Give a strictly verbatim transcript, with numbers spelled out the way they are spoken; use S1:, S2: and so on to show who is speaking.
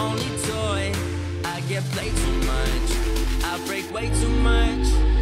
S1: only toy. I get played too much, I break way too much.